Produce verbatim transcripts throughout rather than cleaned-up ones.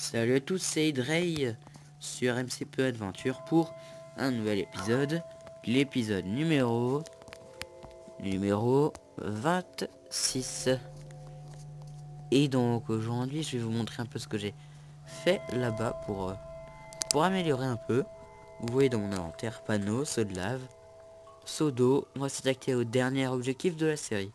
Salut à tous, c'est Idrey sur M C P Adventure pour un nouvel épisode, l'épisode numéro numéro vingt-six. Et donc aujourd'hui je vais vous montrer un peu ce que j'ai fait là-bas pour, euh, pour améliorer un peu. Vous voyez dans mon inventaire, panneau, seau de lave, seau d'eau. On va s'attaquer au dernier objectif de la série,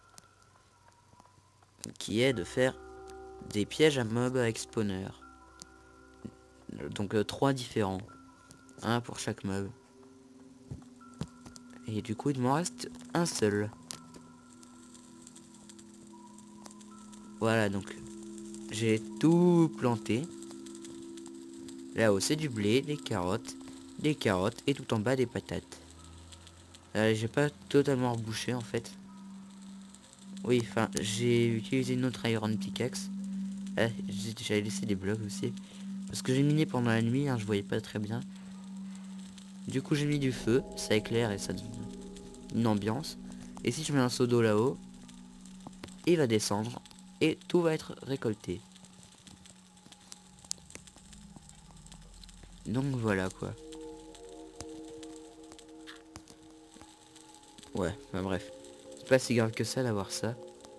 qui est de faire des pièges à mobs avec spawner. Donc euh, trois différents, un pour chaque mob. Et du coup il m'en reste un seul. Voilà, donc j'ai tout planté. Là-haut c'est du blé, des carottes, des carottes et tout en bas des patates. Euh, j'ai pas totalement rebouché en fait. Oui, enfin j'ai utilisé une autre iron pickaxe. Euh, J'avais laissé des blocs aussi. Parce que j'ai miné pendant la nuit, hein, je voyais pas très bien. Du coup j'ai mis du feu, ça éclaire et ça donne une ambiance. Et si je mets un seau d'eau là-haut, il va descendre et tout va être récolté. Donc voilà quoi. Ouais, bah bref. C'est pas si grave que ça d'avoir ça.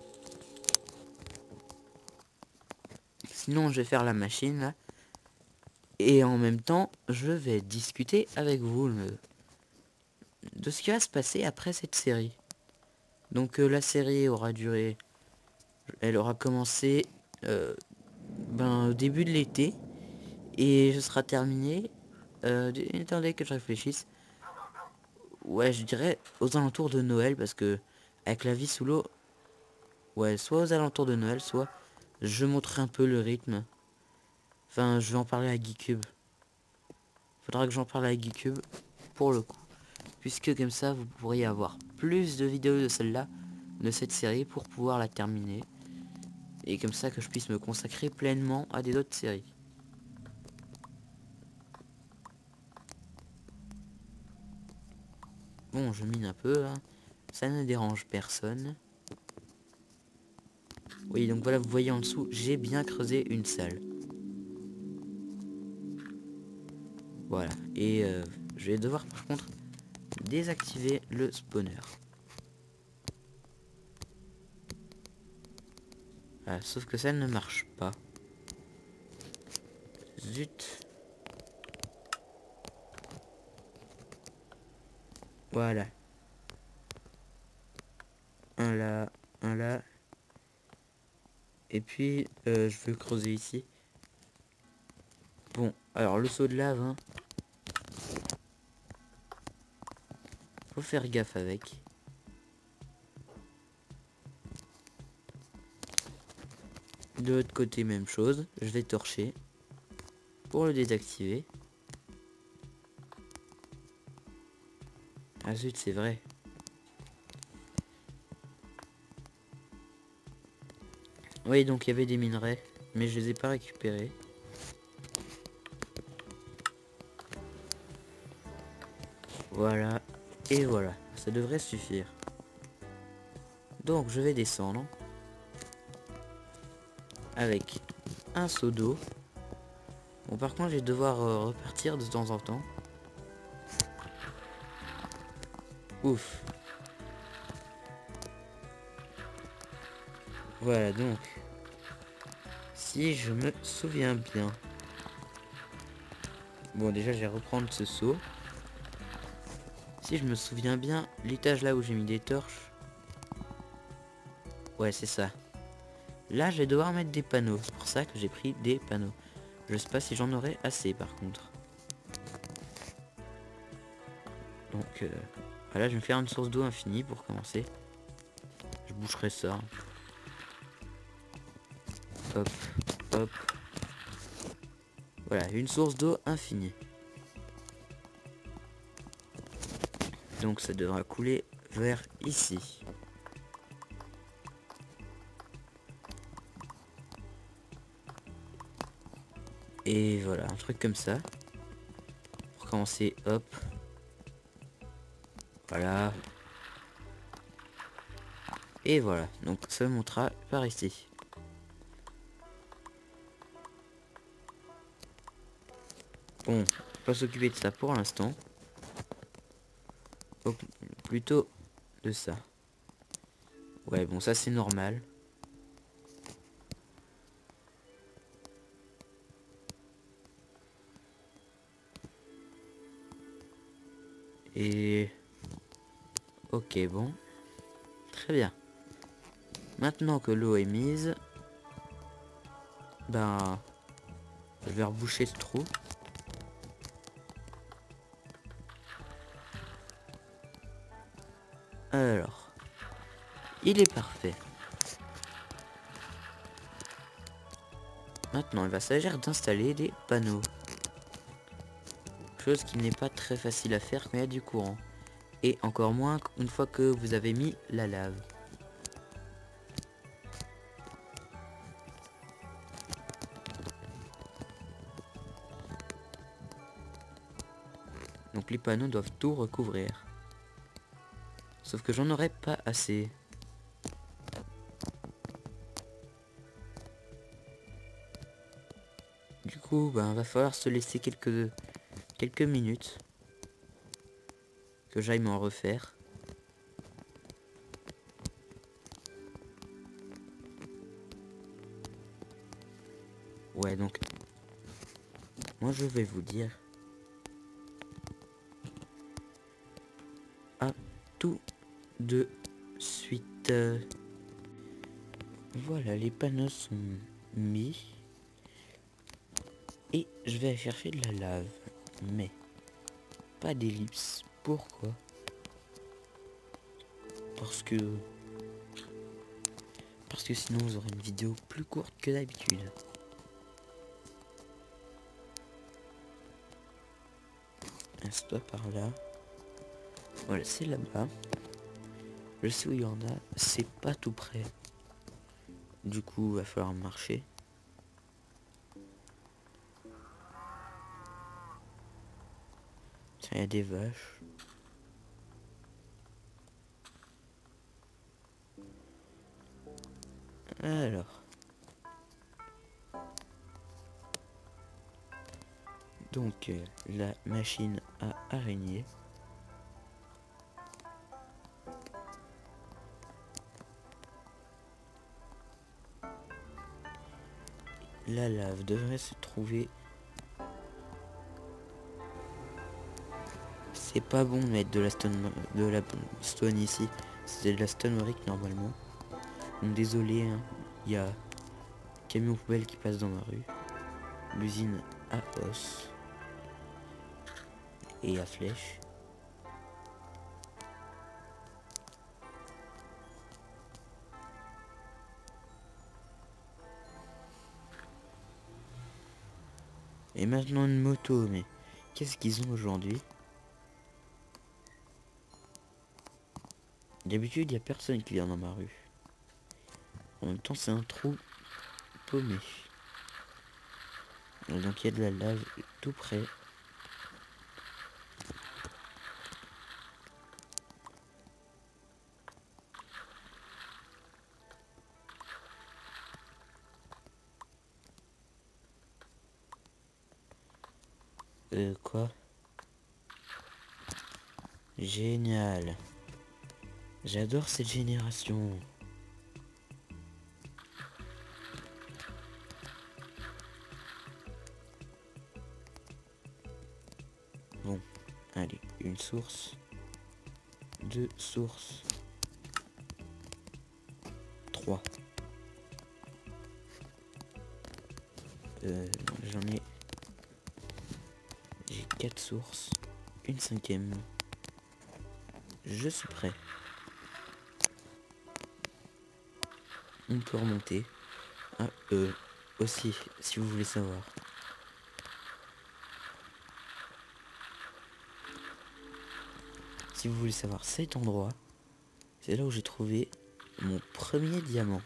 Sinon je vais faire la machine là. Et en même temps je vais discuter avec vous le... de ce qui va se passer après cette série. Donc euh, la série aura duré... Elle aura commencé euh, ben, au début de l'été. Et ce sera terminé... Euh, attendez que je réfléchisse. Ouais, je dirais aux alentours de Noël, parce que avec la vie sous l'eau, ouais, soit aux alentours de Noël, soit je montrerai un peu le rythme. Enfin, je vais en parler à Geekube. Faudra que j'en parle à Geekube pour le coup, puisque comme ça, vous pourriez avoir plus de vidéos de celle-là, de cette série, pour pouvoir la terminer. Et comme ça, que je puisse me consacrer pleinement à des autres séries. Bon, je mine un peu, hein. Ça ne dérange personne. Oui, donc voilà, vous voyez en dessous, j'ai bien creusé une salle. Voilà, et euh, je vais devoir par contre désactiver le spawner. Voilà, sauf que ça ne marche pas. Zut. Voilà. Un là, un là. Et puis, euh, je veux creuser ici. Bon, alors le seau de lave, hein. Faut faire gaffe avec. De l'autre côté, même chose. Je vais torcher pour le désactiver. Ah zut, c'est vrai. Oui, donc il y avait des minerais, mais je les ai pas récupérés. Voilà, et voilà, ça devrait suffire. Donc je vais descendre avec un seau d'eau. Bon, par contre je vais devoir euh, repartir de temps en temps. Ouf. Voilà, donc si je me souviens bien, bon déjà je vais reprendre ce seau. Si je me souviens bien, l'étage là où j'ai mis des torches, ouais c'est ça. Là je vais devoir mettre des panneaux, c'est pour ça que j'ai pris des panneaux. Je sais pas si j'en aurai assez par contre. Donc euh, voilà, je vais me faire une source d'eau infinie pour commencer. Je boucherai ça. Hop, hop. Voilà, une source d'eau infinie. Donc ça devra couler vers ici. Et voilà, un truc comme ça. Pour commencer, hop. Voilà. Et voilà, donc ça montera par ici. Bon, on va pas s'occuper de ça pour l'instant. Plutôt de ça. Ouais, bon, ça c'est normal. Et... Ok, bon. Très bien. Maintenant que l'eau est mise, ben... je vais reboucher ce trou. Alors... il est parfait. Maintenant, il va s'agir d'installer des panneaux. Chose qui n'est pas très facile à faire quand il y a du courant. Et encore moins une fois que vous avez mis la lave. Donc les panneaux doivent tout recouvrir. Sauf que j'en aurais pas assez. Du coup, ben, va falloir se laisser quelques, quelques minutes. Que j'aille m'en refaire. Ouais, donc... moi, je vais vous dire... à tout de suite. Voilà, les panneaux sont mis. Et je vais aller chercher de la lave. Mais... pas d'ellipse. Pourquoi? Parce que... Parce que sinon vous aurez une vidéo plus courte que d'habitude. Un stop par là. Voilà, c'est là-bas. Je sais où il y en a. C'est pas tout près. Du coup, il va falloir marcher. Tiens, il y a des vaches. Alors. Donc, euh, la machine à araignée. La lave devrait se trouver. C'est pas bon de mettre de la stone, de la stone ici. C'est de la stonebrick normalement. Donc désolé, hein. Il y a camion poubelle qui passe dans ma rue. L'usine à os. Et à flèche. Et maintenant une moto, mais qu'est-ce qu'ils ont aujourd'hui? D'habitude, il n'y a personne qui vient dans ma rue. En même temps, c'est un trou paumé. Et donc il y a de la lave tout près. Euh, quoi? Génial. J'adore cette génération. Bon, allez, une source. Deux sources. Trois. Euh, j'en ai... J'ai quatre sources. Une cinquième. Je suis prêt. On peut remonter. Ah, euh, aussi, si vous voulez savoir. Si vous voulez savoir cet endroit, c'est là où j'ai trouvé mon premier diamant.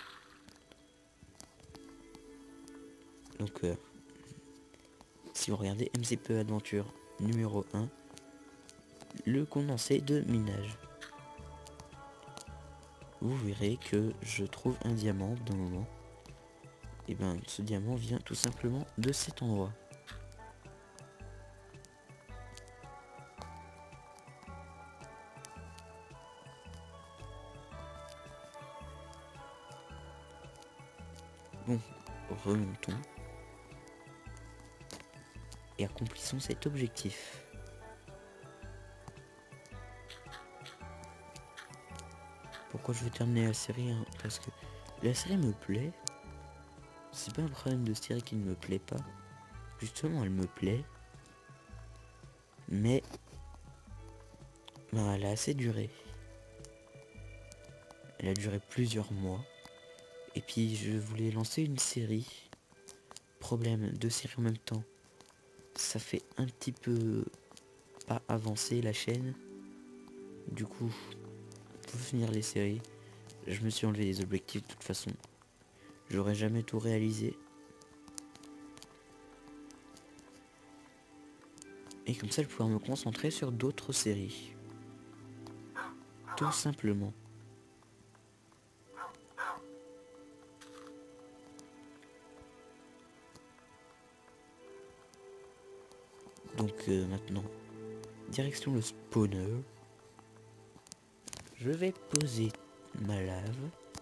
Donc, euh, si vous regardez M C P Aventure numéro un, le condensé de minage. Vous verrez que je trouve un diamant d'un moment. Et ben ce diamant vient tout simplement de cet endroit. Bon, remontons. Et accomplissons cet objectif. Pourquoi je veux terminer la série hein? Parce que la série me plaît. C'est pas un problème de série qui ne me plaît pas. Justement, elle me plaît. Mais ben, elle a assez duré. Elle a duré plusieurs mois. Et puis je voulais lancer une série. Problème, deux séries en même temps. Ça fait un petit peu pas avancer la chaîne. Du coup, pour finir les séries, je me suis enlevé des objectifs de toute façon. J'aurais jamais tout réalisé. Et comme ça, je vais pouvoir me concentrer sur d'autres séries. Tout simplement. Donc euh, maintenant, direction le spawner. Je vais poser ma lave.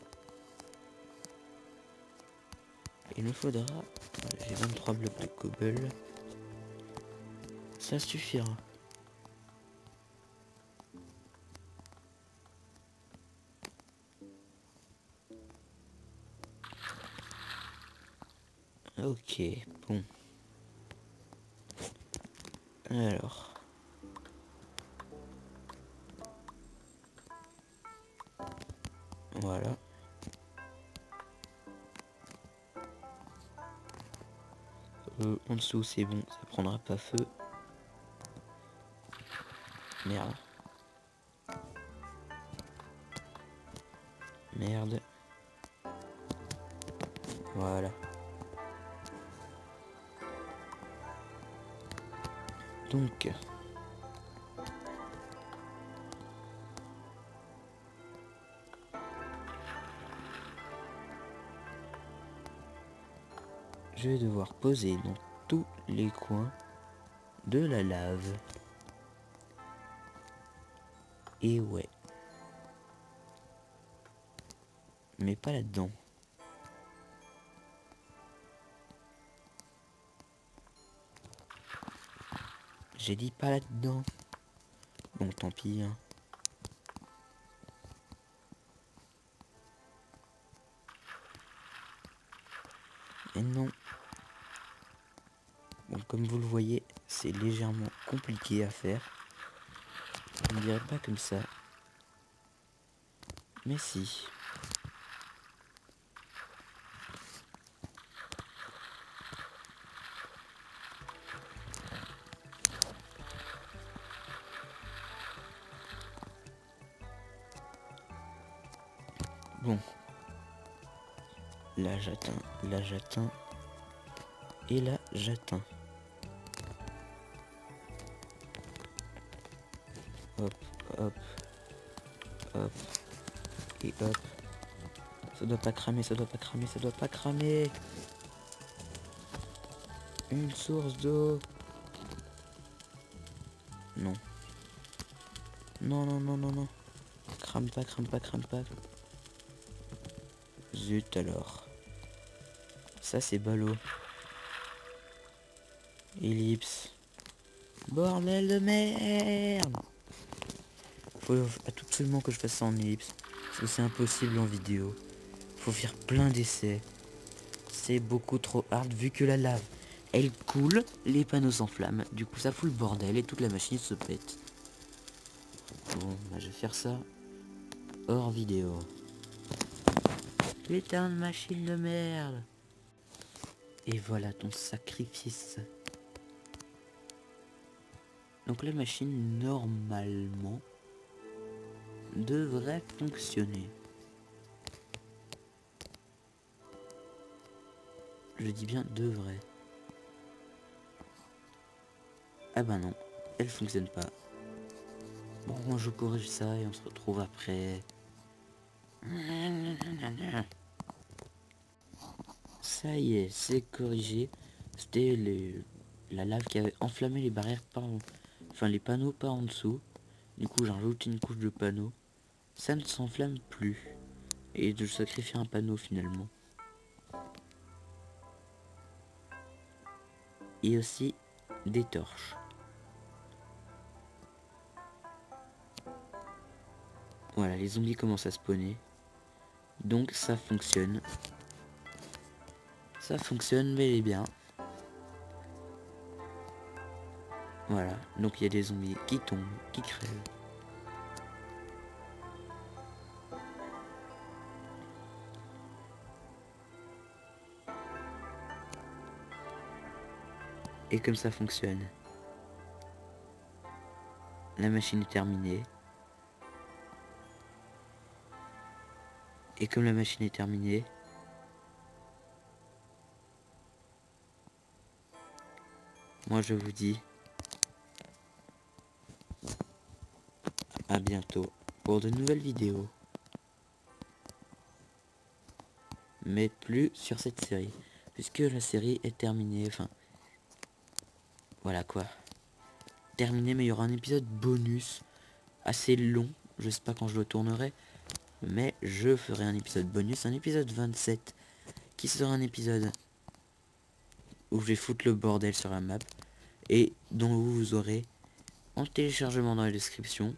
Il me faudra... J'ai vingt-trois blocs de cobble. Ça suffira. Ok, bon. Alors. Voilà. Euh, en dessous c'est bon, ça prendra pas feu. Merde. Merde. Voilà. Donc. Je vais devoir poser dans tous les coins de la lave. Et ouais. Mais pas là-dedans. J'ai dit pas là-dedans. Bon, tant pis. Hein. Et non. Bon, comme vous le voyez, c'est légèrement compliqué à faire. Je ne dirais pas comme ça. Mais si. Bon. Là j'atteins, là j'atteins. Et là j'atteins. Hop, hop, hop, et hop. Ça doit pas cramer, ça doit pas cramer, ça doit pas cramer. Une source d'eau. Non. Non, non, non, non, non. Crame pas, crame pas, crame pas. Zut alors. Ça c'est ballot. Ellipse. Bordel de merde. Faut absolument que je fasse ça en ellipse. Parce que c'est impossible en vidéo. Faut faire plein d'essais. C'est beaucoup trop hard vu que la lave, elle coule, les panneaux s'enflamment. Du coup ça fout le bordel et toute la machine se pète. Bon, bah, je vais faire ça hors vidéo. Putain de machine de merde. Et voilà ton sacrifice. Donc la machine normalement devrait fonctionner. Je dis bien devrait. Ah bah non, elle fonctionne pas. Bon, je corrige ça et on se retrouve après. Ça y est, c'est corrigé. C'était les... la lave qui avait enflammé les barrières par... Enfin les panneaux par en dessous. Du coup j'ai rajouté une couche de panneaux. Ça ne s'enflamme plus. Et de sacrifier un panneau finalement. et aussi des torches. Voilà, les zombies commencent à spawner. Donc ça fonctionne. Ça fonctionne bel et bien. Voilà, donc il y a des zombies qui tombent, qui crèvent. Et comme ça fonctionne, la machine est terminée. Et comme la machine est terminée, moi je vous dis à bientôt pour de nouvelles vidéos. Mais plus sur cette série, puisque la série est terminée, enfin... Voilà quoi. Terminé, mais il y aura un épisode bonus assez long. Je sais pas quand je le tournerai, mais je ferai un épisode bonus, un épisode vingt-sept, qui sera un épisode où je vais foutre le bordel sur la map et dont vous aurez en téléchargement dans la description.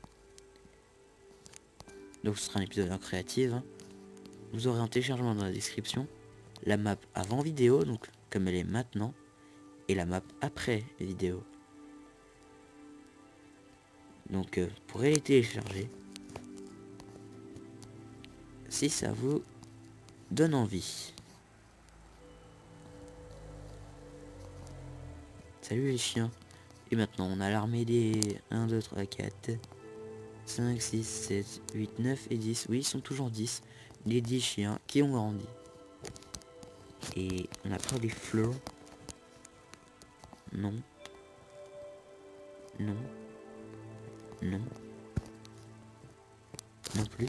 Donc ce sera un épisode en créative. Hein. Vous aurez en téléchargement dans la description la map avant vidéo, donc comme elle est maintenant, et la map après vidéo. Donc euh, vous pourrez les télécharger si ça vous donne envie. Salut les chiens. Et maintenant on a l'armée des un, deux, trois, quatre, cinq, six, sept, huit, neuf et dix. Oui, ils sont toujours dix. Les dix chiens qui ont grandi. Et on a pas des fleurs. Non. Non. Non. Non plus.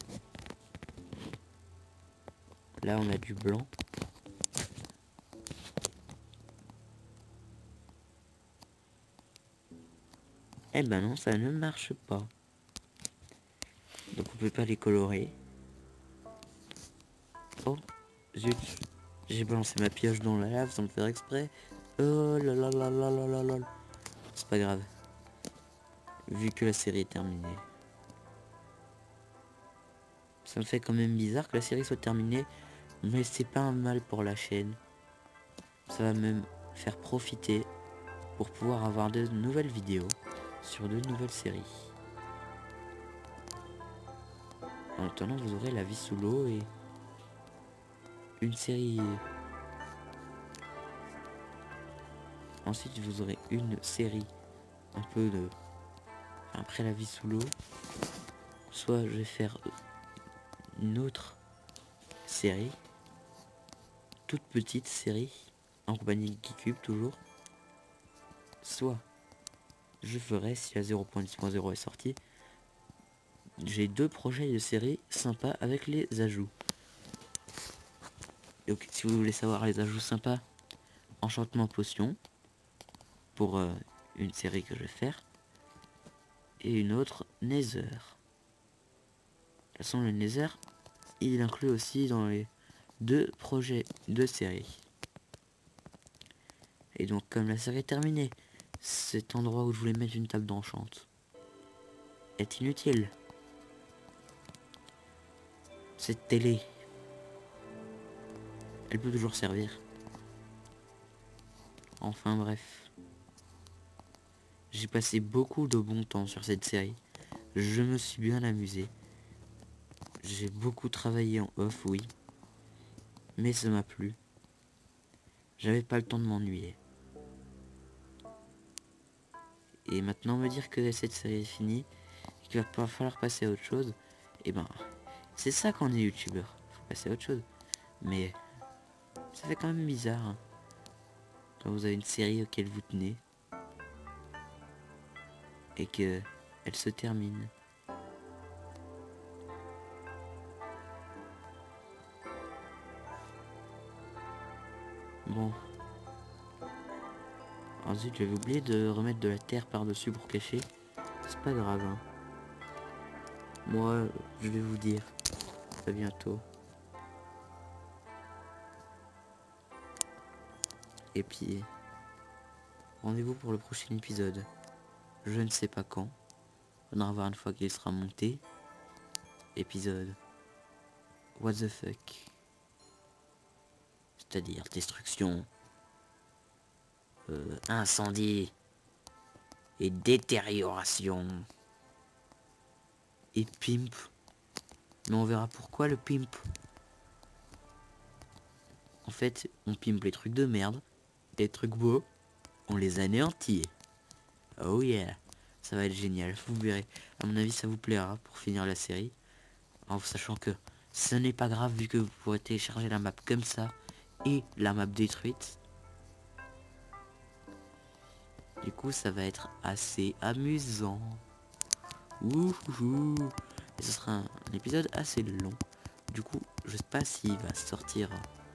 Là on a du blanc. Eh ben non, ça ne marche pas. Donc on peut pas les colorer. Oh, zut. J'ai balancé ma pioche dans la lave sans le faire exprès. Oh là là là là là là là. C'est pas grave. Vu que la série est terminée. Ça me fait quand même bizarre que la série soit terminée. Mais c'est pas un mal pour la chaîne. Ça va même faire profiter pour pouvoir avoir de nouvelles vidéos sur de nouvelles séries. En attendant, vous aurez La vie sous l'eau et une série. Ensuite, vous aurez une série un peu de... Enfin, après La vie sous l'eau. Soit je vais faire une autre série. Toute petite série. En compagnie de Geekube toujours. Soit je ferai, si la zéro point dix point zéro est sortie, j'ai deux projets de série sympas avec les ajouts. Donc si vous voulez savoir les ajouts sympas, Enchantement Potion pour euh, une série que je vais faire, et une autre Nether. De toute façon le Nether il inclut aussi dans les deux projets de série. Et donc comme la série est terminée, cet endroit où je voulais mettre une table d'enchant est inutile. Cette télé, elle peut toujours servir. Enfin bref. J'ai passé beaucoup de bon temps sur cette série. Je me suis bien amusé. J'ai beaucoup travaillé en off, oui. Mais ça m'a plu. J'avais pas le temps de m'ennuyer. Et maintenant me dire que cette série est finie, qu'il va pas falloir passer à autre chose, et ben c'est ça quand on est youtubeur. Faut passer à autre chose. Mais ça fait quand même bizarre. Hein, quand vous avez une série auquel vous tenez. Et que elle se termine. Bon. Ensuite j'avais oublié de remettre de la terre par-dessus pour cacher. C'est pas grave. Hein. Moi, je vais vous dire. À bientôt. Et puis... rendez-vous pour le prochain épisode. Je ne sais pas quand. On en revoir une fois qu'il sera monté. Épisode What the fuck. C'est-à-dire destruction, euh, incendie et détérioration. Et pimp. Mais on verra pourquoi le pimp. En fait, on pimpe les trucs de merde. Les trucs beaux, on les anéantit. Oh yeah. Ça va être génial, vous verrez. À mon avis, ça vous plaira pour finir la série. En sachant que ce n'est pas grave vu que vous pourrez télécharger la map comme ça. Et la map détruite. Du coup, ça va être assez amusant. Ouhou. Et ce sera un, un épisode assez long. Du coup, je sais pas s'il va sortir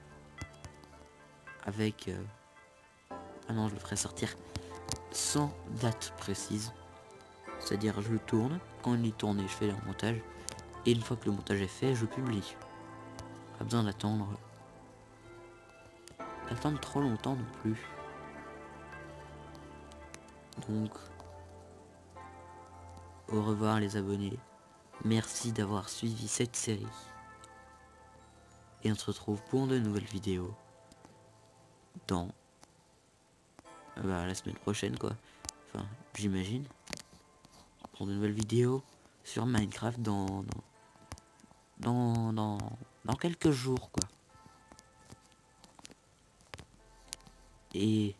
avec... Euh... Ah non, je le ferai sortir sans date précise. C'est-à-dire, je le tourne. Quand il est tourné, je fais le montage. Et une fois que le montage est fait, je publie. Pas besoin d'attendre... D'attendre trop longtemps non plus. Donc... Au revoir les abonnés. Merci d'avoir suivi cette série. Et on se retrouve pour de nouvelles vidéos. Dans... Bah, la semaine prochaine quoi. Enfin, j'imagine. Pour de nouvelles vidéos sur Minecraft dans... Dans... Dans, dans, dans quelques jours quoi. Et...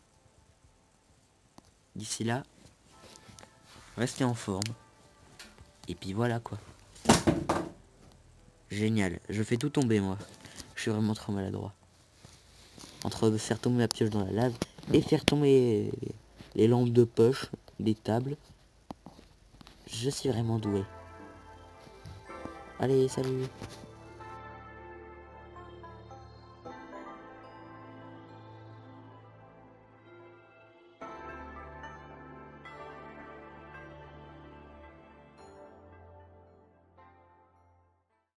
D'ici là... Restez en forme. Et puis voilà quoi. Génial. Je fais tout tomber moi. Je suis vraiment trop maladroit. Entre faire tomber ma pioche dans la lave et faire tomber les lampes de poche des tables. Je suis vraiment doué. Allez, salut.